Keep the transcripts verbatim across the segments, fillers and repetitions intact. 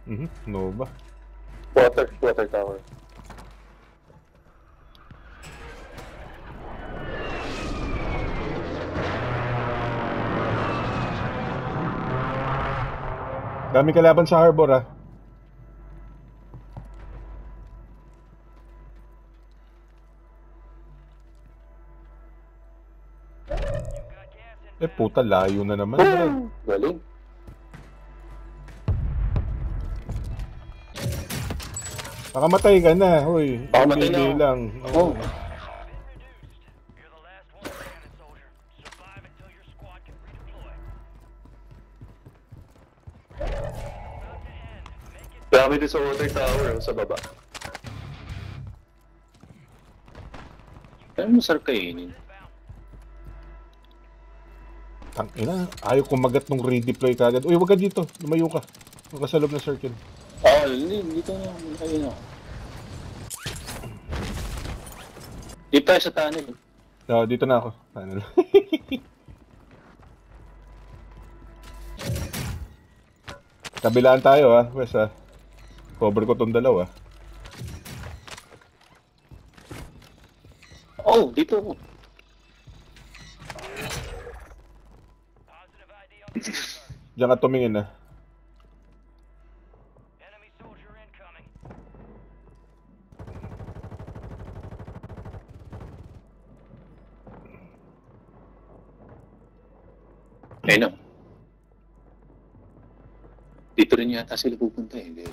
Mhm, Nova. Water, water tower. Dami kalaban sa harbor ah. Eh puta, layo na naman. Galing. Nakamatay ka na, hoy. Nakamatay na Hindi ako. lang. Oh. Dami din sa water tower, oh, sa baba. Ano masarap kainin? Tangina, ayaw kumagat nung redeploy kagad. Uy, wag ka dito. Lumayo ka. Huwag ka sa loob ng circle. Ah, hindi. Dito na. Ayun na. Dito tayo sa tunnel. Oh, dito na ako. Ano lang. Kabilaan tayo ah, Wes ah. Cover ko tong dalawa. Oh, dito ako. Diyan ka tumingin ah. Ayun na. Dito rin yata sila pupunta eh.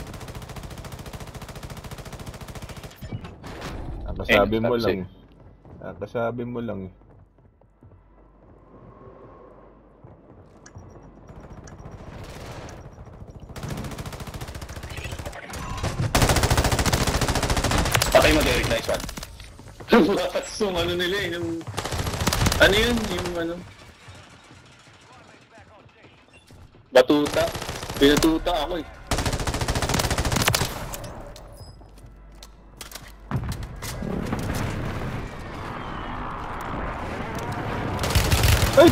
Nakasabi Eh, mo sabi lang. Nakasabi mo lang eh. Okay, mag-Eric, nice one. Lakas yung ano nila eh. Yung... Ano yun? Yung ano? Batuta. Pinatuta ako eh. Ay!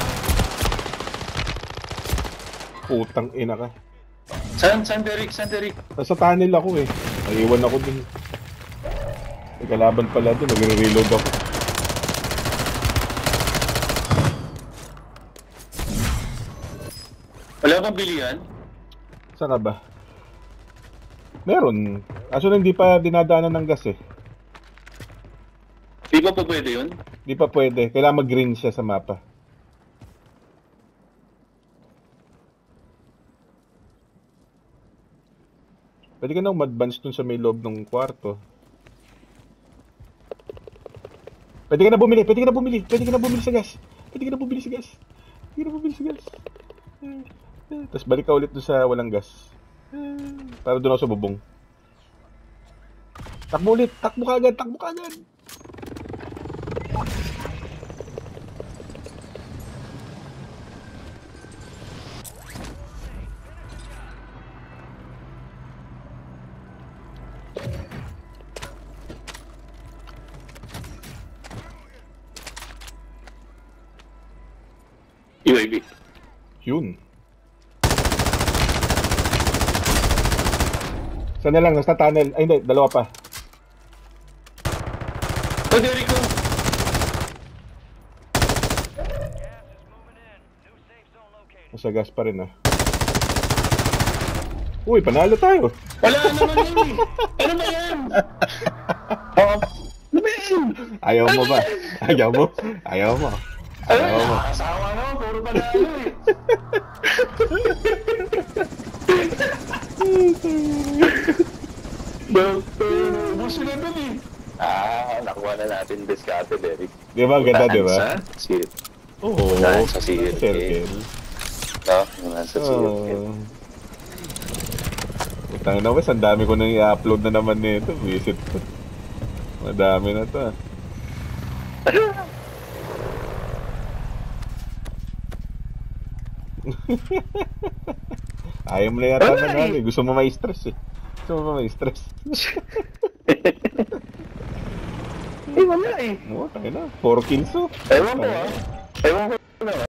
Putang ina ka. San? San Derek? San Derek? Nasa tunnel ako eh. Naiwan ako din. May kalaban pala doon. Nagre-reload ako. Wala bang bilihan? Saan ka ba? Meron. Kaso hindi pa dinadaanan ng gas eh. Di ba pa pwede yun? Hindi pa pwede. Kailangan mag-green siya sa mapa. Pwede ka nang mag-advance dun sa may loob ng kwarto. Pwede ka na bumili, pwede ka na bumili, pwede ka na bumili sa gas. Pwede ka na bumili sa gas. Pwede ka na bumili sa gas. Tapos balik ka ulit dun sa walang gas. Para dun ako sa bubong. Takbo ulit, takbo ka agad, takbo ka agad. U A V. Yun. Sana lang, nasa tunnel. Ay hindi, dalawa pa. Oh, Derek ko! Nasa gas pa rin ah. Uy, panalo tayo. Wala naman yun eh! Ano ba yan? Oh, ano ba yan? Ayaw mo ba? Ayaw mo? Ayaw mo? Ayaw mo? Asawa na, puro panalo eh! Buso na dun eh! Ah, nakuha na natin diskarte, Derek. Di ba? Ganda, di ba? Sa Sir. Oo. Unahan sa circle. Circle. No, unahan sa circle. Oo. Tangin na Wes, ang dami ko nang i-upload na naman nito. Visit ko. Madami na to ah. Ayaw mo na yata Wala na eh. eh. Gusto mo ma-stress eh. Gusto mo ma-stress. Eh, wala eh. Oo, tangin na. four kills oh. Ewan ko ah. Ewan ko.